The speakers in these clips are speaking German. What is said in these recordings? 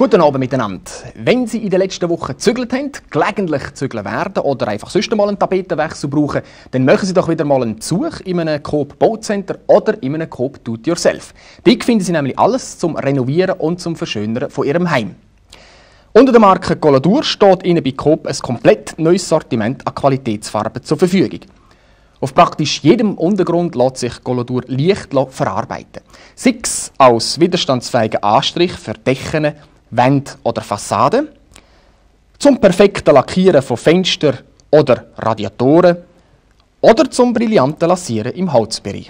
Guten Abend miteinander. Wenn Sie in den letzten Wochen gezügelt haben, gelegentlich zügeln werden oder einfach sonst mal einen Tapetenwechsel brauchen, dann machen Sie doch wieder mal einen Besuch in einem Coop Baucenter oder in einem Coop Do-it-yourself. Dort finden Sie nämlich alles zum Renovieren und zum Verschönern von Ihrem Heim. Unter der Marke Coladur steht Ihnen bei Coop ein komplett neues Sortiment an Qualitätsfarben zur Verfügung. Auf praktisch jedem Untergrund lässt sich Coladur leicht verarbeiten. Sei es als widerstandsfähiger Anstrich für Decken, Wände oder Fassaden, zum perfekten Lackieren von Fenstern oder Radiatoren oder zum brillanten Lasieren im Holzbereich.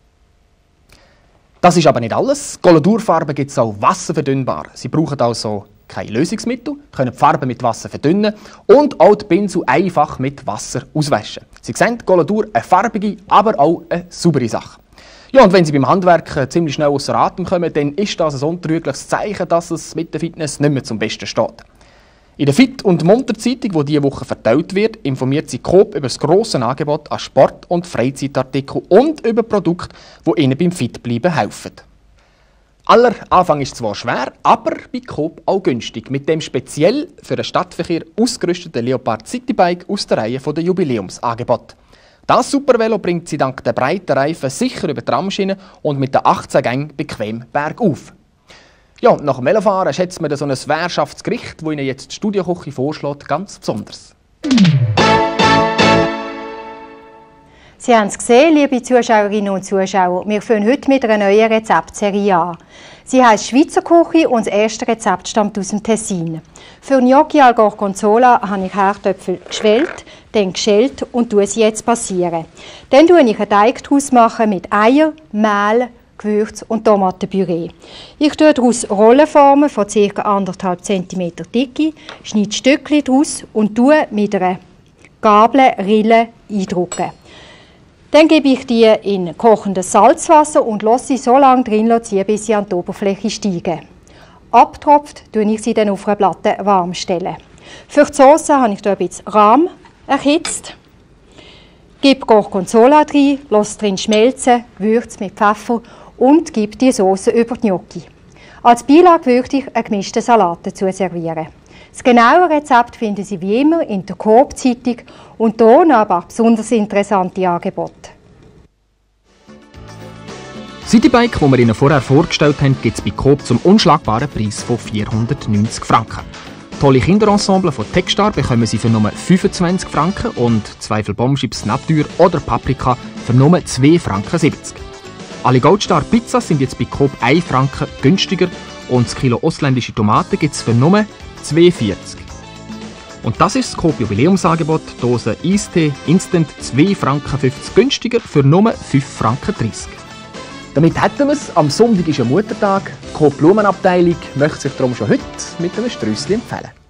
Das ist aber nicht alles. Coladur-Farben gibt es auch wasserverdünnbar. Sie brauchen also kein Lösungsmittel, können die Farben mit Wasser verdünnen und auch die Pinsel einfach mit Wasser auswaschen. Sie sehen, Coladur eine farbige, aber auch eine saubere Sache. Ja, und wenn Sie beim Handwerken ziemlich schnell ausser Atem kommen, dann ist das ein untrügliches Zeichen, dass es mit der Fitness nicht mehr zum Besten steht. In der Fit- und Munter-Zeitung, die diese Woche verteilt wird, informiert Sie Coop über das grosse Angebot an Sport- und Freizeitartikeln und über Produkte, die Ihnen beim Fitbleiben helfen. Aller Anfang ist zwar schwer, aber bei Coop auch günstig, mit dem speziell für den Stadtverkehr ausgerüsteten Leopard Citybike aus der Reihe der Jubiläumsangebote. Das Supervelo bringt Sie dank der breiten Reifen sicher über die Tramschiene und mit den 18 Gängen bequem bergauf. Ja, und nach dem Velofahren schätzt man so ein Währschaftsgericht, das Ihnen jetzt die Studioküche vorschlägt, ganz besonders. Sie haben es gesehen, liebe Zuschauerinnen und Zuschauer. Wir fangen heute mit einer neuen Rezeptserie an. Sie heisst Schweizer Küche und das erste Rezept stammt aus dem Tessin. Für Gnocchi al Gorgonzola habe ich Herdöpfel geschwellt, dann geschält und tue sie jetzt passieren. Dann mache ich einen Teig daraus mit Eier, Mehl, Gewürz und Tomatenpüree. Ich tue daraus Rollenformen von ca. 1,5 cm Dicke, schneide Stückchen daraus und tue mit einer Gabel Rille eindrücken. Dann gebe ich die in kochendes Salzwasser und lasse sie so lange drin ziehen, bis sie an die Oberfläche steigen. Abtropft stelle ich sie dann auf einer Platte warm stellen. Für die Sauce habe ich ein bisschen Rahm erhitzt. Gebe Gorgonzola rein, lasse drin schmelzen, würze mit Pfeffer und gebe die Sauce über die Gnocchi. Als Beilage würde ich einen gemischten Salat dazu servieren. Das genaue Rezept finden Sie wie immer in der Coop-Zeitung und hier noch ein paar besonders interessante Angebote. Citybike, die wir Ihnen vorher vorgestellt haben, gibt es bei Coop zum unschlagbaren Preis von 490 Franken. Tolle Kinderensemble von Techstar bekommen Sie für nur 25 Franken und Zweifel Bombchips Natur oder Paprika für nur 2,70 Franken. Alle Goldstar Pizzas sind jetzt bei Coop 1 Franken günstiger und das Kilo ausländische Tomaten gibt es für nur 2,40. Und das ist das Coop Jubiläumsangebot, Dose Eistee Instant 2,50 Franken günstiger für nur 5,30 Franken. Damit hätten wir es. Am Sonntag ist ja Muttertag. Die Coop Blumenabteilung möchte sich darum schon heute mit einem Strüssli empfehlen.